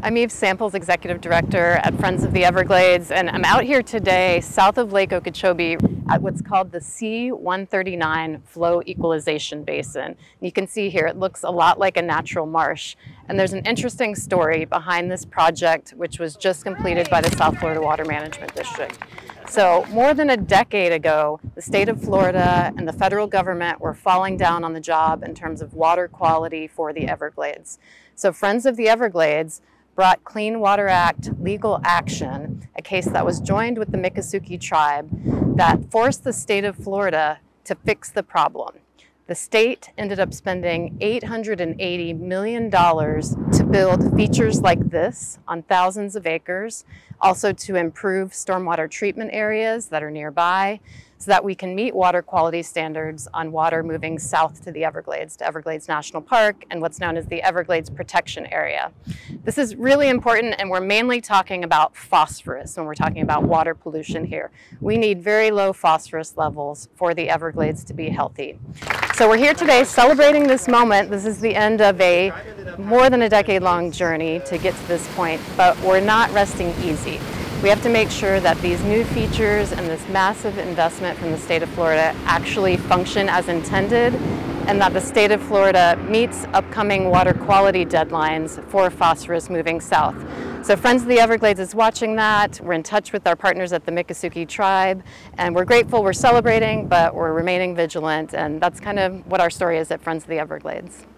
I'm Eve Samples, Executive Director at Friends of the Everglades, and I'm out here today south of Lake Okeechobee at what's called the C-139 Flow Equalization Basin. You can see here it looks a lot like a natural marsh, and there's an interesting story behind this project which was just completed by the South Florida Water Management District. So more than a decade ago, the state of Florida and the federal government were falling down on the job in terms of water quality for the Everglades. So Friends of the Everglades brought Clean Water Act legal action, a case that was joined with the Miccosukee tribe that forced the state of Florida to fix the problem. The state ended up spending $880 million to build features like this on thousands of acres, also to improve stormwater treatment areas that are nearby, so that we can meet water quality standards on water moving south to the Everglades, to Everglades National Park and what's known as the Everglades Protection Area. This is really important, and we're mainly talking about phosphorus when we're talking about water pollution here. We need very low phosphorus levels for the Everglades to be healthy. So we're here today celebrating this moment. This is the end of a more than a decade-long journey to get to this point, but we're not resting easy. We have to make sure that these new features and this massive investment from the state of Florida actually function as intended, and that the state of Florida meets upcoming water quality deadlines for phosphorus moving south. So Friends of the Everglades is watching that. We're in touch with our partners at the Miccosukee tribe, and we're grateful, we're celebrating, but we're remaining vigilant, and that's kind of what our story is at Friends of the Everglades.